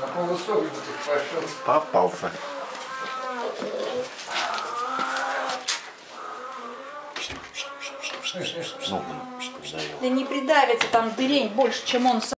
На полусок пошел. Попался. Ну, Да не придавится, там дырень больше, чем он сам.